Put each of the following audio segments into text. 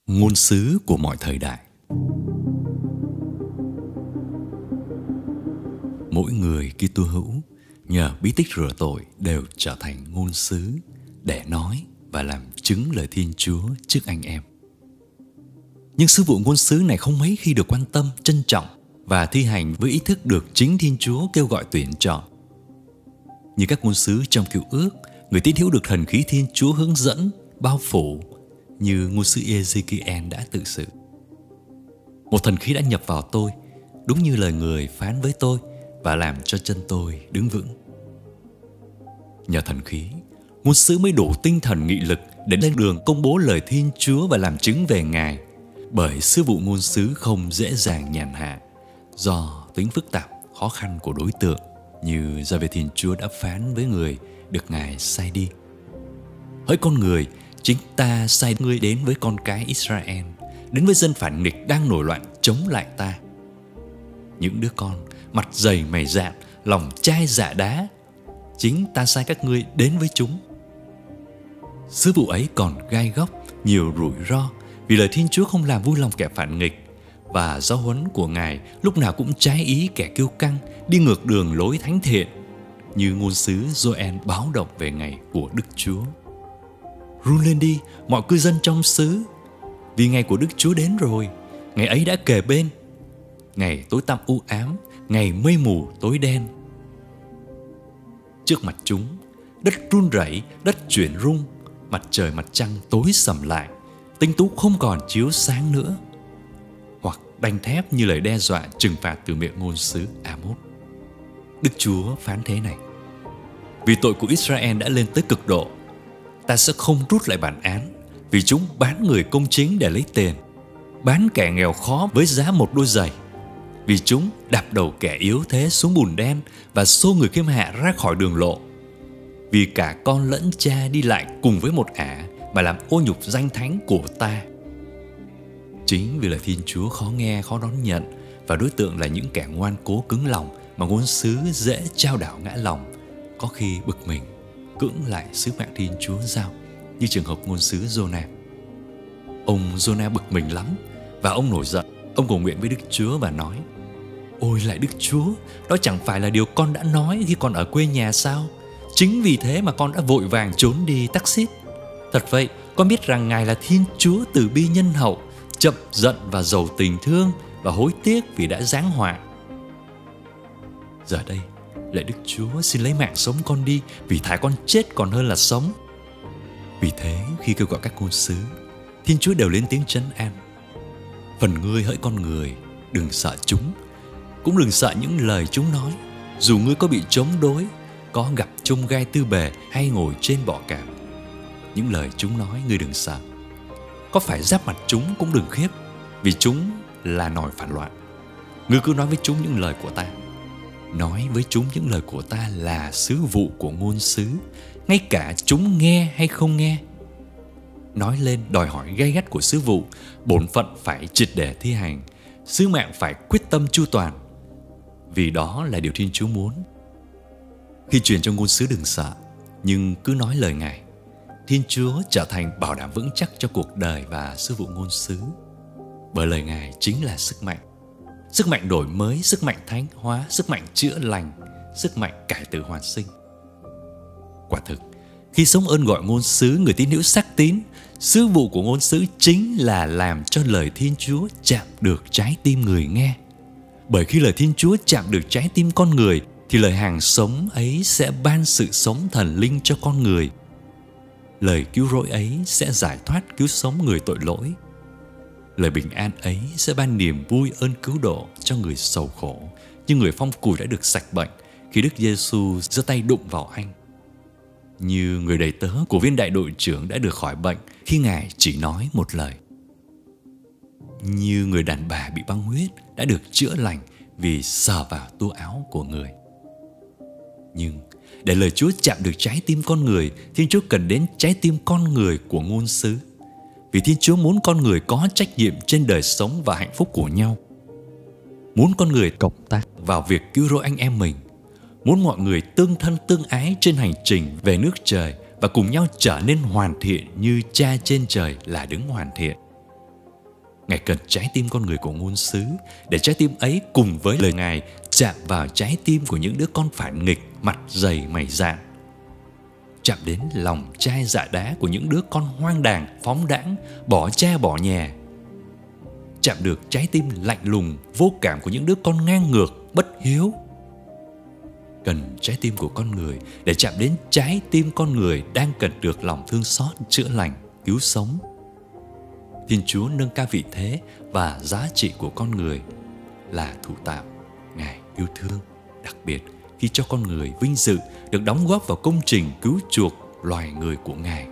Ngôn sứ của mọi thời đại. Mỗi người Kitô hữu nhờ bí tích rửa tội đều trở thành ngôn sứ để nói và làm chứng lời Thiên Chúa trước anh em. Nhưng sứ vụ ngôn sứ này không mấy khi được quan tâm, trân trọng và thi hành với ý thức được chính Thiên Chúa kêu gọi tuyển chọn. Như các ngôn sứ trong Cựu Ước, người tín hữu được thần khí Thiên Chúa hướng dẫn, bao phủ, như ngôn sứ Ezekiel đã tự sự. Một thần khí đã nhập vào tôi, đúng như lời người phán với tôi, và làm cho chân tôi đứng vững. Nhờ thần khí, ngôn sứ mới đủ tinh thần nghị lực để lên đường công bố lời Thiên Chúa và làm chứng về Ngài. Bởi sứ vụ ngôn sứ không dễ dàng nhàn hạ, do tính phức tạp, khó khăn của đối tượng, như Giê-hô-va Thiên Chúa đã phán với người được Ngài sai đi. Hỡi con người, chính ta sai ngươi đến với con cái Israel, đến với dân phản nghịch đang nổi loạn chống lại ta. Những đứa con mặt dày mày dạn, lòng chai dạ đá, chính ta sai các ngươi đến với chúng. Sứ vụ ấy còn gai góc, nhiều rủi ro, vì lời Thiên Chúa không làm vui lòng kẻ phản nghịch, và giáo huấn của Ngài lúc nào cũng trái ý kẻ kiêu căng, đi ngược đường lối thánh thiện, như ngôn sứ Joel báo động về ngày của Đức Chúa. Run lên đi, mọi cư dân trong xứ, vì ngày của Đức Chúa đến rồi, ngày ấy đã kề bên. Ngày tối tăm u ám, ngày mây mù tối đen. Trước mặt chúng, đất run rẩy, đất chuyển rung, mặt trời mặt trăng tối sầm lại, tinh tú không còn chiếu sáng nữa. Hoặc đanh thép như lời đe dọa trừng phạt từ miệng ngôn sứ Amos. Đức Chúa phán thế này: vì tội của Israel đã lên tới cực độ, ta sẽ không rút lại bản án, vì chúng bán người công chính để lấy tiền, bán kẻ nghèo khó với giá một đôi giày, vì chúng đạp đầu kẻ yếu thế xuống bùn đen và xô người khiêm hạ ra khỏi đường lộ. Vì cả con lẫn cha đi lại cùng với một ả mà làm ô nhục danh thánh của ta. Chính vì lời Thiên Chúa khó nghe, khó đón nhận, và đối tượng là những kẻ ngoan cố cứng lòng mà ngôn sứ dễ trao đảo ngã lòng, có khi bực mình cưỡng lại sứ mạng Thiên Chúa giao, như trường hợp ngôn sứ Giô-na. Ông Giô-na bực mình lắm, và ông nổi giận. Ông cầu nguyện với Đức Chúa và nói: ôi lạy Đức Chúa, đó chẳng phải là điều con đã nói khi còn ở quê nhà sao? Chính vì thế mà con đã vội vàng trốn đi Tắc-xít. Thật vậy, con biết rằng Ngài là Thiên Chúa từ bi nhân hậu, chậm giận và giàu tình thương, và hối tiếc vì đã giáng họa. Giờ đây, lạy Đức Chúa, xin lấy mạng sống con đi, vì thà con chết còn hơn là sống. Vì thế, khi kêu gọi các ngôn sứ, Thiên Chúa đều lên tiếng trấn an: phần ngươi hỡi con người, đừng sợ chúng, cũng đừng sợ những lời chúng nói. Dù ngươi có bị chống đối, có gặp chông gai tư bề hay ngồi trên bọ cạp, những lời chúng nói ngươi đừng sợ. Có phải giáp mặt chúng cũng đừng khiếp, vì chúng là nòi phản loạn. Ngươi cứ nói với chúng những lời của ta. Nói với chúng những lời của ta là sứ vụ của ngôn sứ, ngay cả chúng nghe hay không nghe. Nói lên đòi hỏi gay gắt của sứ vụ, bổn phận phải triệt để thi hành, sứ mạng phải quyết tâm chu toàn, vì đó là điều Thiên Chúa muốn. Khi truyền cho ngôn sứ đừng sợ, nhưng cứ nói lời Ngài, Thiên Chúa trở thành bảo đảm vững chắc cho cuộc đời và sứ vụ ngôn sứ. Bởi lời Ngài chính là sức mạnh đổi mới, sức mạnh thánh hóa, sức mạnh chữa lành, sức mạnh cải tử hoàn sinh. Quả thực, khi sống ơn gọi ngôn sứ, người tín hữu xác tín, sứ vụ của ngôn sứ chính là làm cho lời Thiên Chúa chạm được trái tim người nghe. Bởi khi lời Thiên Chúa chạm được trái tim con người, thì lời hàng sống ấy sẽ ban sự sống thần linh cho con người. Lời cứu rỗi ấy sẽ giải thoát cứu sống người tội lỗi. Lời bình an ấy sẽ ban niềm vui ơn cứu độ cho người sầu khổ, như người phong cùi đã được sạch bệnh khi Đức Giê-xu giơ tay đụng vào anh, như người đầy tớ của viên đại đội trưởng đã được khỏi bệnh khi Ngài chỉ nói một lời, như người đàn bà bị băng huyết đã được chữa lành vì sờ vào tua áo của người. Nhưng để lời Chúa chạm được trái tim con người, Thiên Chúa cần đến trái tim con người của ngôn sứ. Vì Thiên Chúa muốn con người có trách nhiệm trên đời sống và hạnh phúc của nhau, muốn con người cộng tác vào việc cứu rỗi anh em mình, muốn mọi người tương thân tương ái trên hành trình về nước trời và cùng nhau trở nên hoàn thiện như Cha trên trời là đấng hoàn thiện. Ngài cần trái tim con người của ngôn sứ, để trái tim ấy cùng với lời Ngài chạm vào trái tim của những đứa con phản nghịch, mặt dày mày dạn. Chạm đến lòng chai dạ đá của những đứa con hoang đàng, phóng đãng, bỏ cha bỏ nhà. Chạm được trái tim lạnh lùng, vô cảm của những đứa con ngang ngược, bất hiếu. Cần trái tim của con người để chạm đến trái tim con người đang cần được lòng thương xót, chữa lành, cứu sống. Thiên Chúa nâng cao vị thế và giá trị của con người là thủ tạo. Ngài yêu thương, đặc biệt khi cho con người vinh dự được đóng góp vào công trình cứu chuộc loài người của Ngài.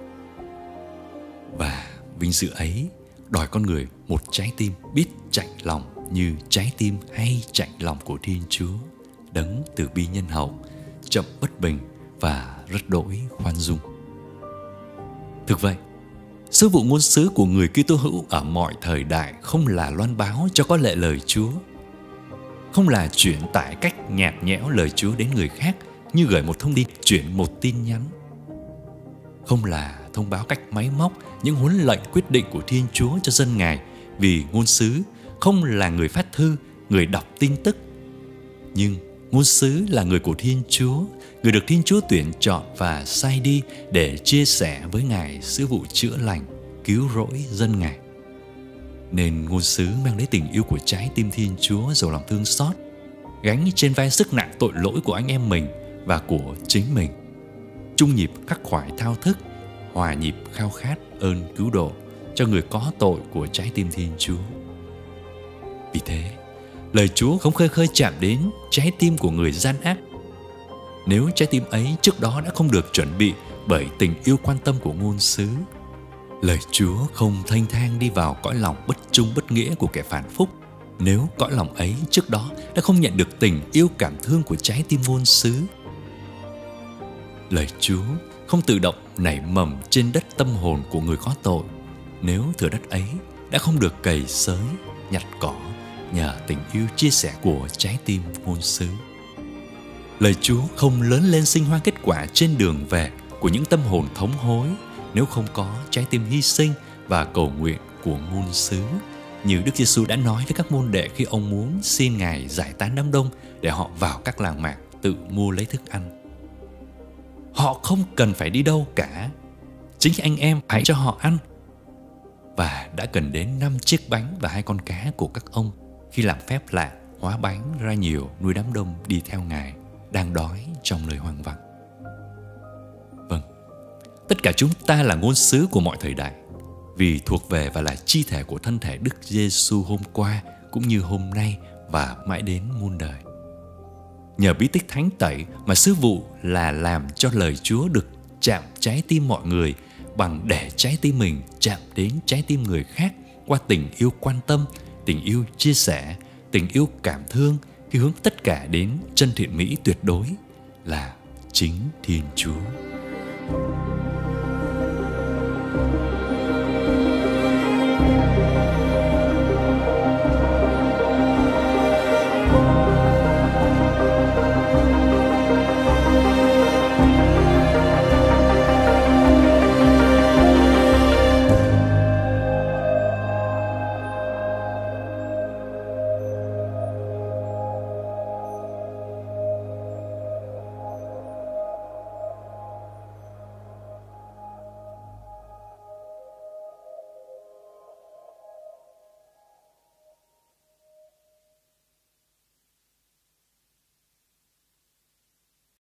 Và vinh dự ấy đòi con người một trái tim biết chạnh lòng như trái tim hay chạnh lòng của Thiên Chúa, đấng từ bi nhân hậu, chậm bất bình và rất đỗi khoan dung. Thực vậy, sứ vụ ngôn sứ của người Kitô hữu ở mọi thời đại không là loan báo cho có lệ lời Chúa, không là chuyển tải cách nhạt nhẽo lời Chúa đến người khác như gửi một thông điệp, chuyển một tin nhắn, không là thông báo cách máy móc những huấn lệnh quyết định của Thiên Chúa cho dân Ngài, vì ngôn sứ không là người phát thư, người đọc tin tức. Nhưng ngôn sứ là người của Thiên Chúa, người được Thiên Chúa tuyển chọn và sai đi để chia sẻ với Ngài sứ vụ chữa lành, cứu rỗi dân Ngài. Nên ngôn sứ mang lấy tình yêu của trái tim Thiên Chúa giàu lòng thương xót, gánh trên vai sức nặng tội lỗi của anh em mình và của chính mình, chung nhịp khắc khoải thao thức, hòa nhịp khao khát ơn cứu độ cho người có tội của trái tim Thiên Chúa. Vì thế, lời Chúa không khơi khơi chạm đến trái tim của người gian ác. Nếu trái tim ấy trước đó đã không được chuẩn bị bởi tình yêu quan tâm của ngôn sứ, lời Chúa không thanh thang đi vào cõi lòng bất trung bất nghĩa của kẻ phản phúc. Nếu cõi lòng ấy trước đó đã không nhận được tình yêu cảm thương của trái tim ngôn sứ, lời Chúa không tự động nảy mầm trên đất tâm hồn của người có tội. Nếu thửa đất ấy đã không được cày xới, nhặt cỏ nhờ tình yêu chia sẻ của trái tim ngôn sứ, lời Chúa không lớn lên sinh hoa kết quả trên đường về của những tâm hồn thống hối nếu không có trái tim hy sinh và cầu nguyện của ngôn sứ, như Đức Giêsu đã nói với các môn đệ khi ông muốn xin Ngài giải tán đám đông để họ vào các làng mạc tự mua lấy thức ăn. Họ không cần phải đi đâu cả, chính anh em hãy cho họ ăn. Và đã cần đến 5 chiếc bánh và 2 con cá của các ông khi làm phép lạ hóa bánh ra nhiều, nuôi đám đông đi theo Ngài đang đói trong nơi hoang vắng. Vâng, tất cả chúng ta là ngôn sứ của mọi thời đại, vì thuộc về và là chi thể của thân thể Đức Giêsu hôm qua cũng như hôm nay và mãi đến muôn đời. Nhờ bí tích thánh tẩy mà sứ vụ là làm cho lời Chúa được chạm trái tim mọi người bằng để trái tim mình chạm đến trái tim người khác qua tình yêu quan tâm, tình yêu chia sẻ, tình yêu cảm thương khi hướng tất cả đến chân thiện mỹ tuyệt đối là chính Thiên Chúa.